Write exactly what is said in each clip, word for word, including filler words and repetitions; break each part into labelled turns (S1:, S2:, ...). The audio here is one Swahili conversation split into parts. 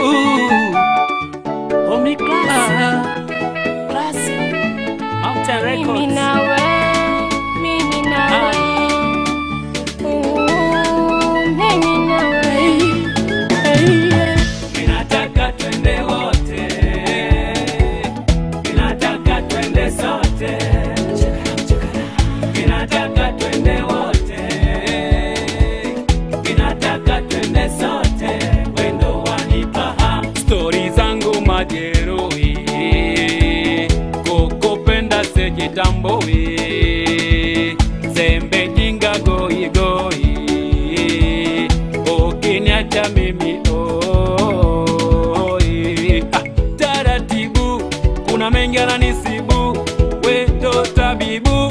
S1: Homie Classic, Classic, Mountain Records.
S2: Mimi nawe, mimi nawe, mimi nawe.
S1: Ninataka twende wote, ninataka twende sote, ninataka twende wote, ninataka twende sote. Wendo wanipa story zangu majeruhi, kukupenda sijitambui, zembe jinga goi goi, ukiniacha mimi oi. Ah, taratibu kuna mengi yananisibu, wewe tabibu.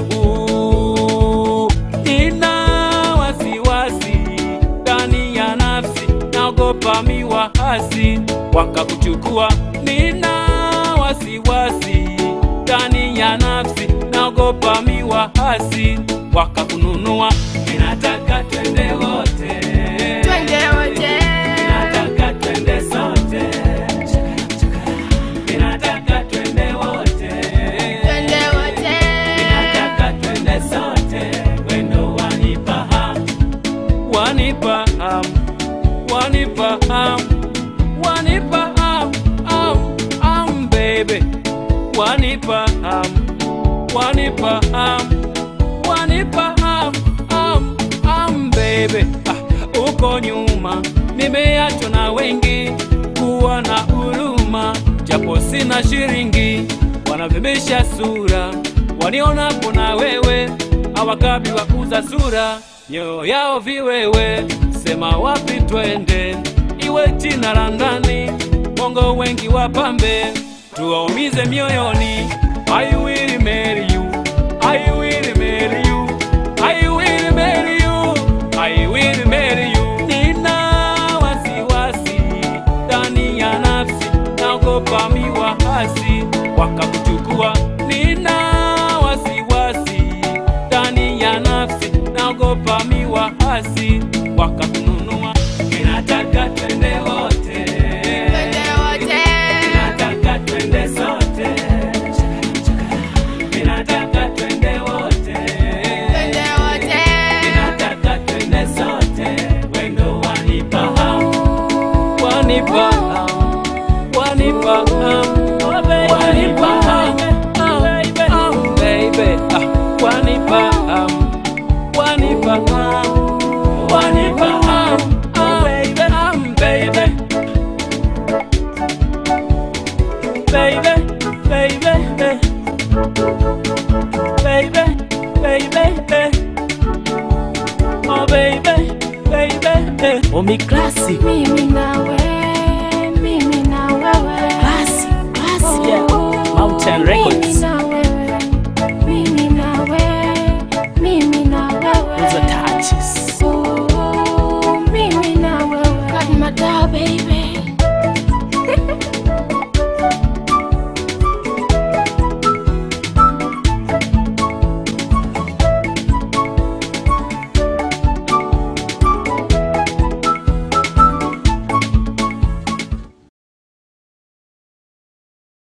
S1: Nina wasiwasi ndani ya nafsi, naogopa miwahasi wakakuchukua. Nina wasiwasi ndani ya nafsi, naogopa miwahasi wakakununua. Ninataka twende wote,
S2: Twende wote,
S1: ninataka twende sote, ninataka twende wote,
S2: twende wote,
S1: ninataka twende sote. Wendo wanipa hamu, wanipa hamu, wanipa hamu, wanipa hamu, hamu, hamu baby, wanipa hamu, wanipa hamu, wanipa hamu, hamu, hamu baby. Ah, uko nyuma nimeachwa na wengi, kuwa na huruma japo sina shiringi. Wanavimbisha sura wanionapo na wewe, hawakabi wakuza sura, nyoyo yao viwewe. Sema wapi twende, iwe China Londoni, bongo wengi wapambe, tuwaumize mioyoni. I will marry you, I will marry you, I will marry you, I will marry you. Nina wasiwasi ndani ya nafsi, naogopa miwahasi wakakuchukua. Nina wasiwasi ndani ya nafsi, naogopa miwahasi wakakununua. Ninataka twende wote,
S2: twende wote,
S1: ninataka twende sote, ninataka twende wote,
S2: twende wote,
S1: ninataka twende sote. Wendo wanipa hamu, wanipa hamu, wanipa hamu, wanipa hamu, hamu baby. Ah, wanipa hamu, wanipa hamu, wanipa hamu, hamu baby, baby, baby, baby, baby, baby, oh baby, baby. Homie Classic,
S2: mimi nawe, mimi na wewe.
S1: Classic, Classic, yeah. Mountain Records.